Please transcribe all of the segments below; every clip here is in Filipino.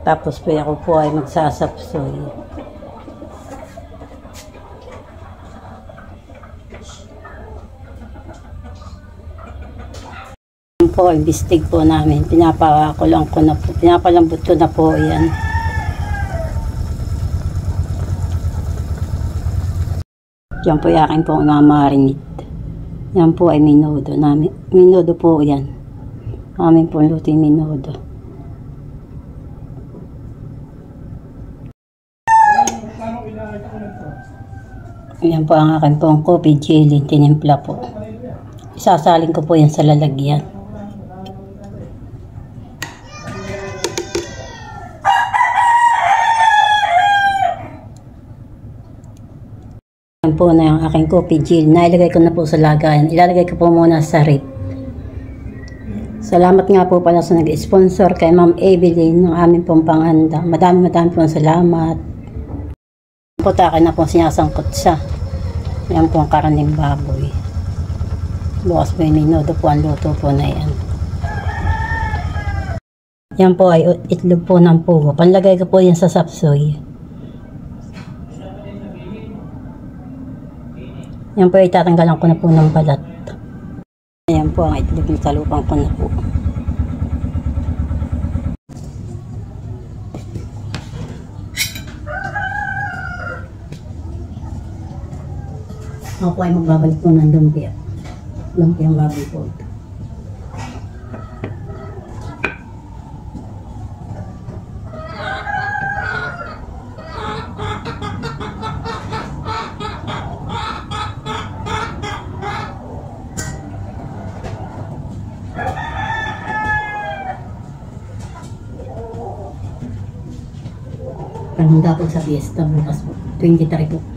Tapos po ako po ay magsasapsoy. Yan po ay bistig po namin. Pinapakulong ko na po. Pinapalambot ko na po yan. Yan po yung aking po mamarinate. Yan po ay minudo namin. Minudo po yan. Amin po luto yung minudo. Yan po ang aking pong coffee jelly. Tinimpla po. Isasaling ko po yan sa lalagyan. Yan po na yung aking coffee gel. Nailagay ko na po sa lagayan. Ilalagay ko po muna sa rip. Salamat nga po pala sa nag-sponsor kay Ma'am Evelyn ng aming pong panghanda. Madami pong salamat. Putakin na po sinasangkot siya. Yan po ang karaning baboy. Bukas po yung minudo po ang luto po na yan. Yan po ay itlog po ng pugo. Panlagay ko po yan sa sapsoy. Yan po ay tatanggalan ko na po ng balat. Ayan po ang itlog ng talupang ko na po. Ako po ay magbabalik po ng lumpia. Lumpia ang baboy po ito. Handa po sa fiesta bukas po. 23 po.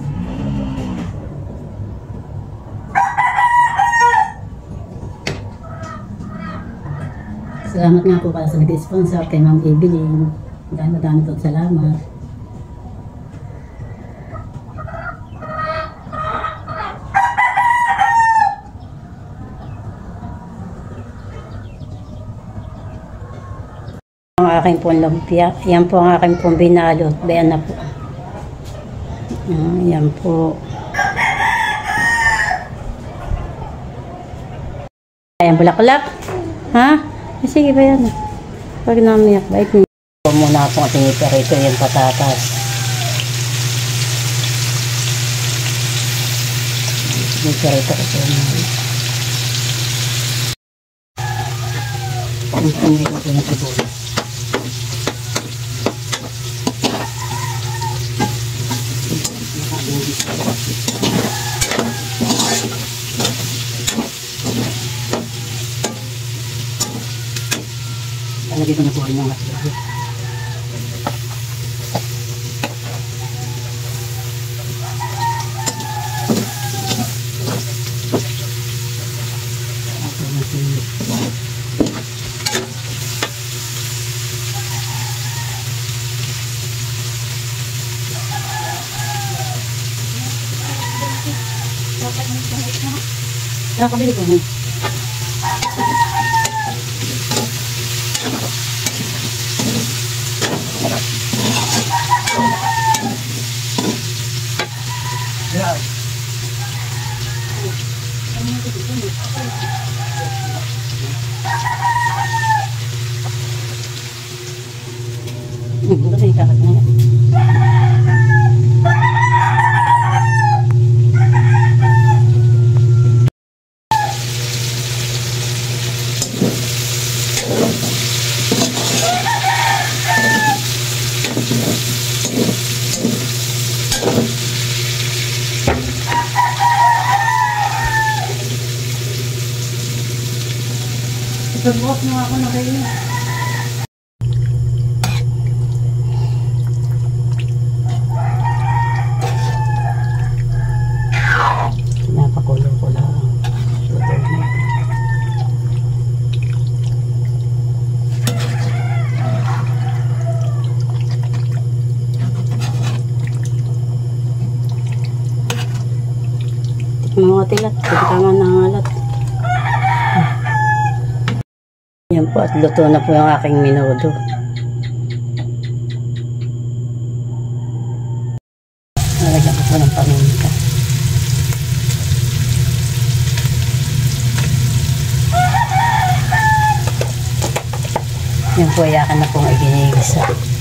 Salamat nga po para sa nag-sponsor kay Ma'am Evelyn. Madami po salamat. Ang aking pong lumpia. Yan po ang aking pong binalot. Bayan na po. Yan po. Ayan, bulaklak. Ha? Sige ba yan? Pag namiyak, bait niyo. Muna akong tiniperito yung patatas. Tiniperito ko po naman. Tiniperito ko yung sibuyas. Lagay ko na po rin yung matlog. Nakabili ko na. Kasi ikakat na yan. Pagbukas mo ako na kayo. Napakulo ko lang. Mga tilat, tama na ang alat. Yan po at luto na po yung aking minudo. po ay akin na pong iginigisa.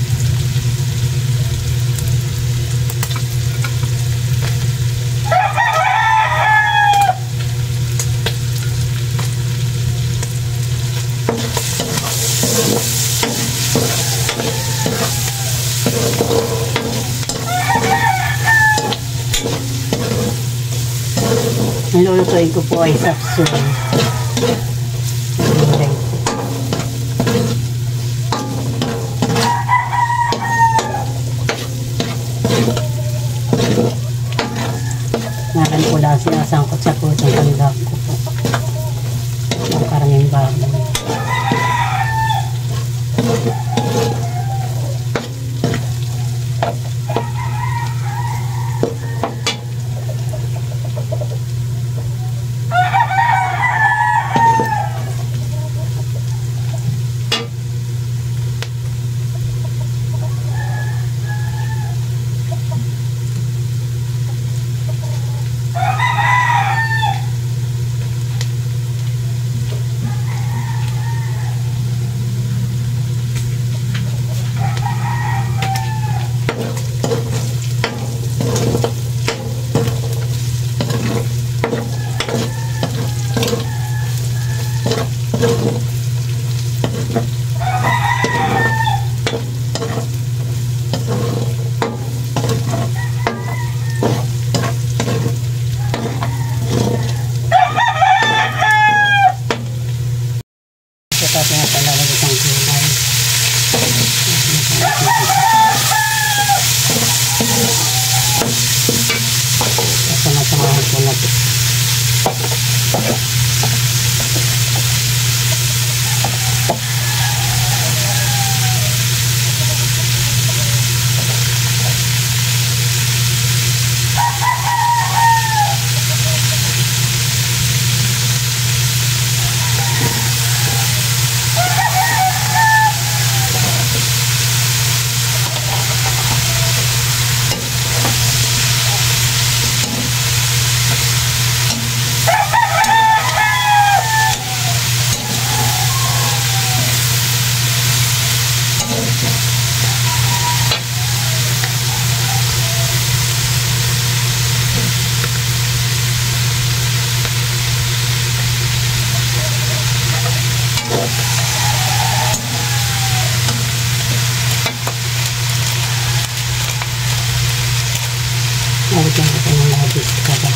Ang lulutuin ko po ay sapsun. Nakan ko lang sinasangkot sa pusong pandag ko po. Ang karaming bago. Tapos na palalagay ng gulay. Sama-samahan ko na ito. Lagyan ko ng labis ka ba?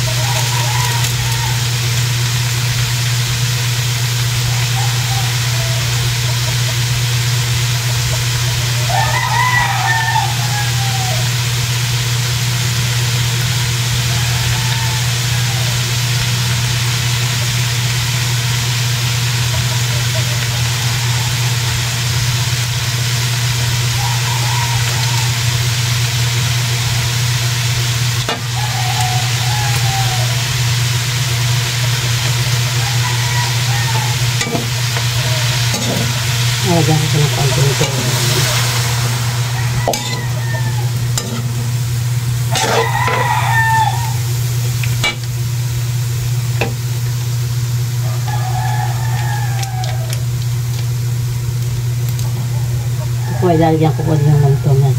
Lagyan ko ng konting tubig. Ito ay lalagyan ko po din ng tumas.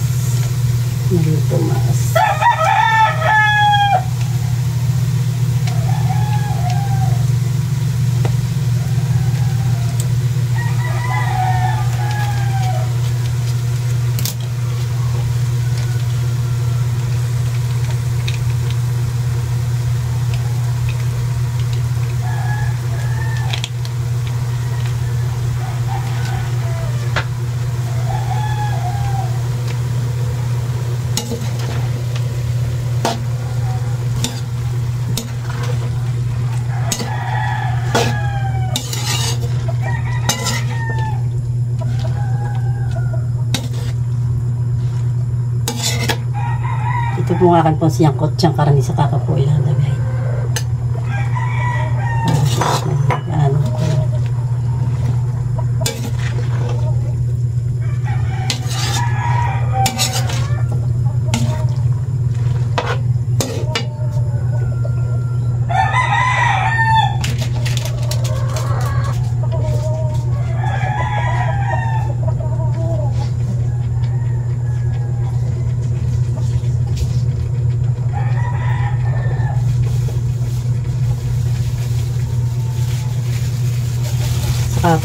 Ito po nga kan po siyang kotsang karani sa kakapoy lang lagay. Ano ko.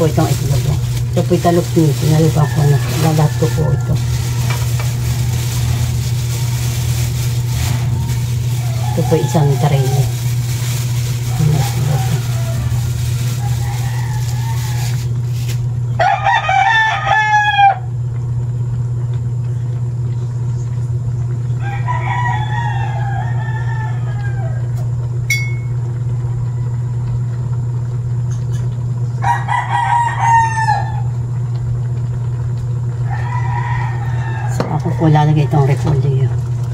po itong itlog. Ito po italok niyo. Pinalipan ko na. Lalat ko po ito. Ito po isang tray. Ako po lalagay itong repolyo.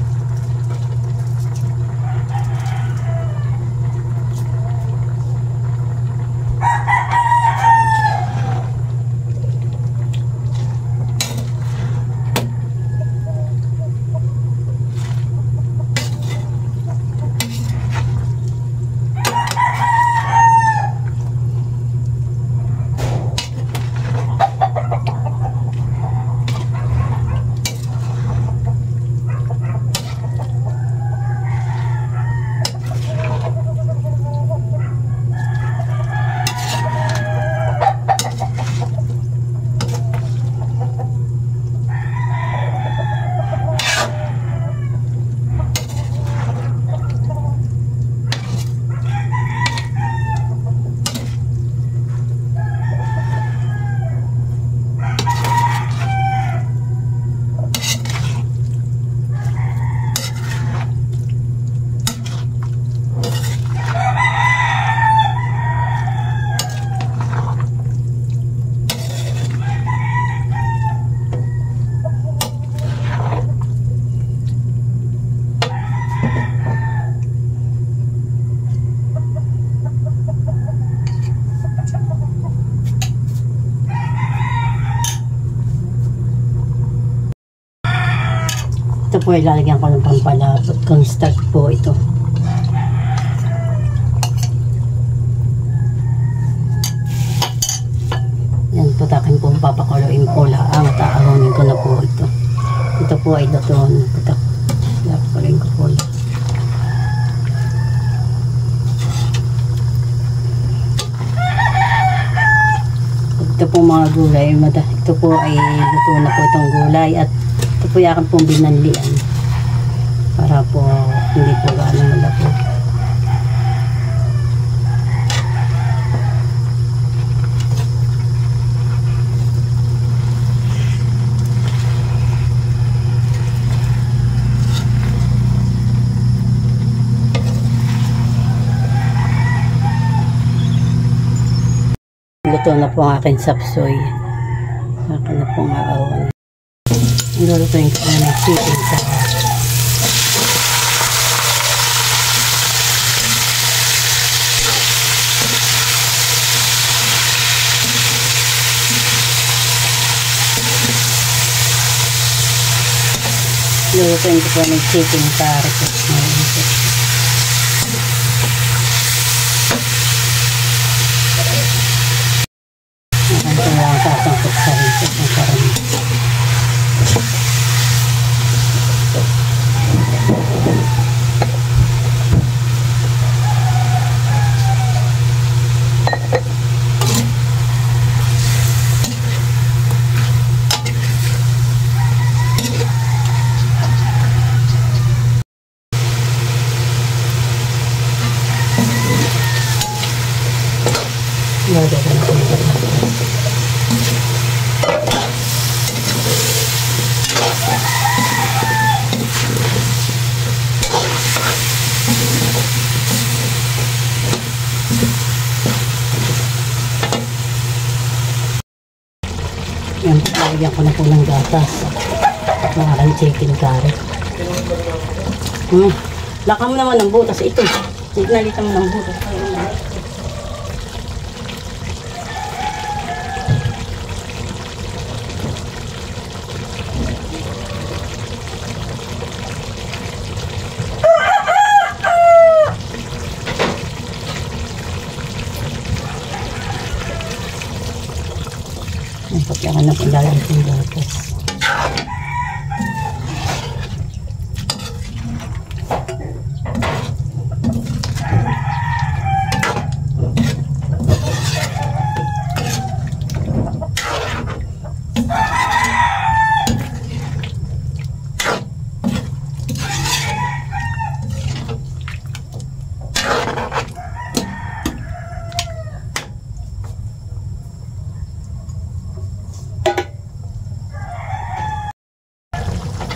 Ito po ay lalagyan ko ng pampalapot. Cornstarch po ito. Yan po takin po papakuluin po laang at aaronin ko na po ito. Ito po ay luto na po. Papakuluin ko po. Ito po mga gulay. Ito po ay luto na po itong gulay at ito po yakan pong binanlian para po hindi po gano'ng malapot. Luto na po ang aking sapsoy. Akin na po nga awan. Lulutuin ko na ng chicken sa lulutuin ko po ng chicken carrot. Nakanta lang sasangkot sa rin ng karami. Yan, lagyan ko na po ng gatas. Maraming chicken curry. Laka mo naman ng butas. Ito. Nalitan mo ng butas. Pagkakan na paglalang ng gatas.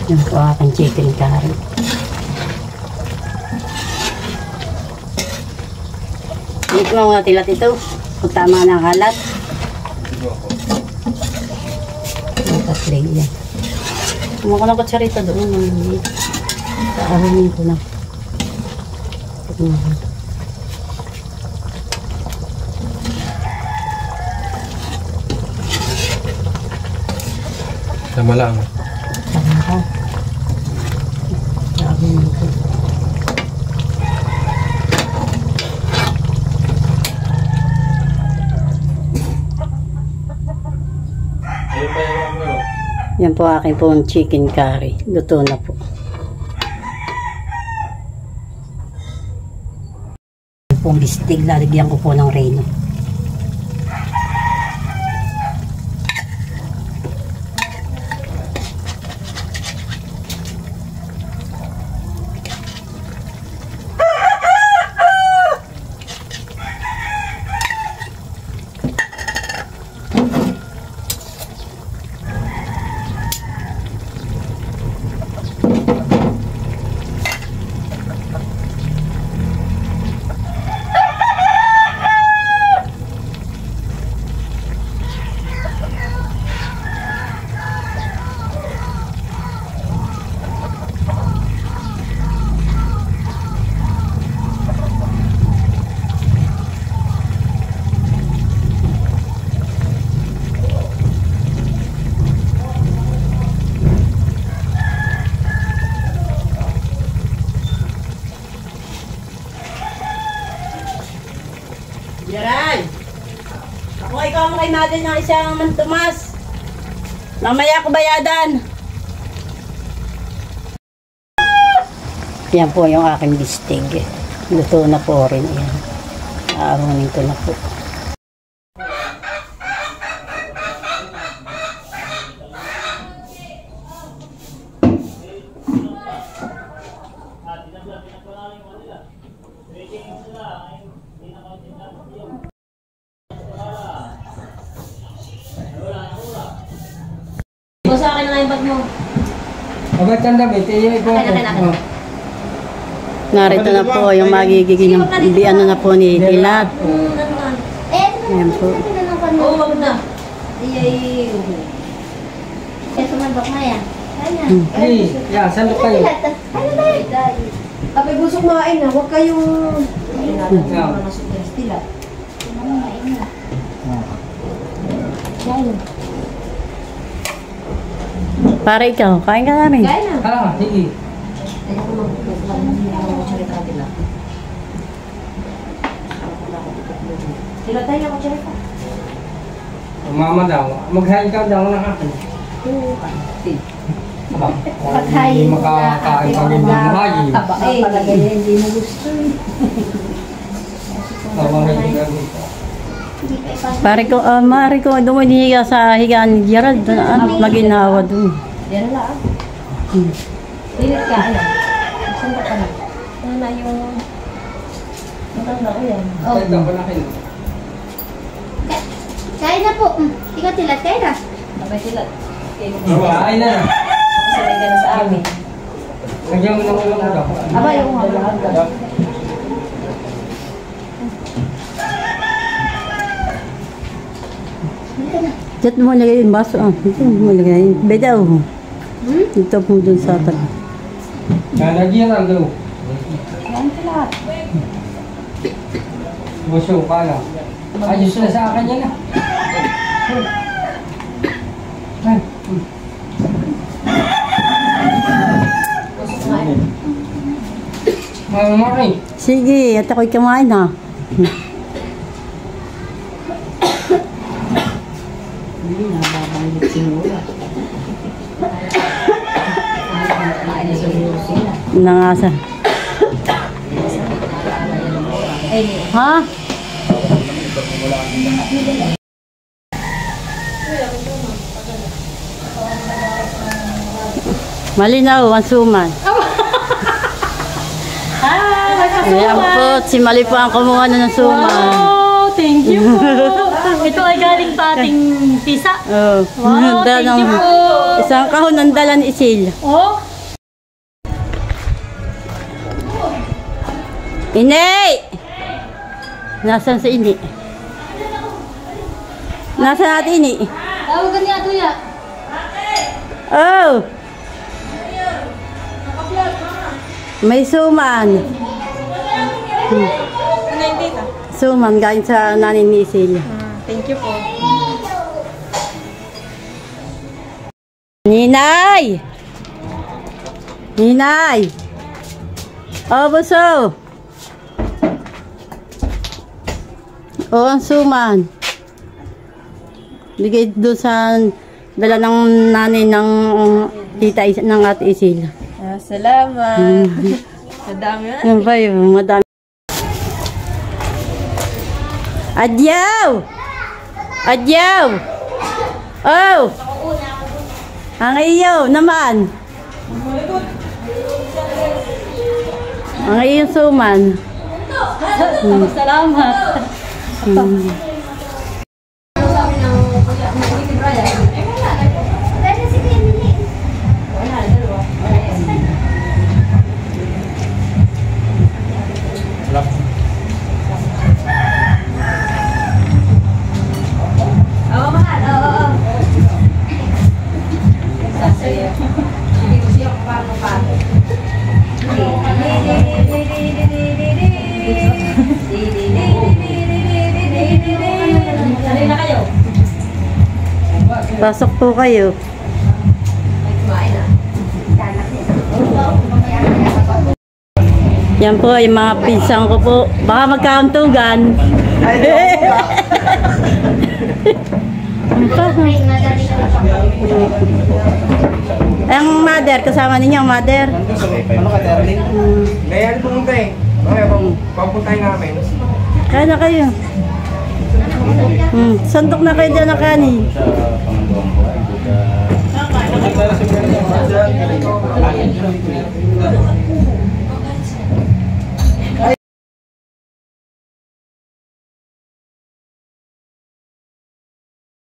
Yan po aking chicken curry. Hindi ko mga tilat ito. Kung tama ng halat. Nakaplay yan. Kumuha ko ng kutsarita doon. Kaarunin ko na. Sama lang. Sama ka. Kaarunin ko. Yan po aking pong chicken curry. Luto na po. Yan pong bistig. Lalagyan ko po ng reno. Yaray! Ako ikaw mo kay Madel ng isang mantumas. Mamaya ko bayadan. Yan po yung aking bistig. Luto na po rin yan. Aaronin ko na po. Sa akin na yung bag mo. Abay, tanda ba? Narito na po yung magiging ano na po ni Tilat. Ayan po. Oo, wag na. Iyay. Kaya sumandok na yan. Kaya. Hey, yeah, sandok kayo. Kapag gusto kumain na, huwag kayong... Para ikaw, kain ka namin. Kaya na. Ah, sige. Ayoko mag-charita nila. Sila tayo na mag-charita. Mama daw, mag-hi ka daw na akin. Hindi makakain pa rin ng mahayin. Palagay na hindi mo gusto. Pare ko, mari ko, doon hinihiga sa higaan ni Gerald. Maginawa doon. Yan na lang. Pilit ka, ano? Saan ka na? Ano na yung... Matanda ko yan. Kaya na po. Ikaw Tilat, kaya na. Abay sila. Kain na. Kasalay ka na sa amin. Nagyan mo na ulang mo daw. Abay, yung mga. Diyan mo lagay yung baso. Ito mo lagay. Bedaw. Ito po doon sa tabi. Nagyan ang daw. Yan sila. Buso ka lang. Ayos na sa akin yan ah. Mamamari. Sige, at ako'y kumain ha. Nangasa. Ha? Malinaw, ang suman. Ah, Ayan po, si Mali po ang kumuha na ng suman. Oh, thank you po. Ito ay galing pa ating tisa. Oh, Wow, thank you po. isang kahon ng dala ni Isil. Oh, Inay! Nasaan si Ini? Nasaan natin Ini? tawagan niya tuya. Oh! May suman. Suman, galing sa nanin ni Isil. Thank you po. Ninay! Ninay! Oh, buso! Oh, ang suman. Bigay doon sa dala ng nanay ng tita ng ate Isil. Salamat. Madami na. Yan ba yun? Madami. Adyaw! Adyaw! Oh! Ang iyo naman. Ang iyong suman. Salamat. Pasok po kayo. Yan po yung mga pinsang ko po. Baka magkauntugan. Ang mother, kasama ninyo ang mother. Ano ka, darling? Ngayon pumunta eh. Okay, papuntahin namin. Kaya na kayo. Santok na kayo dyan na kanin.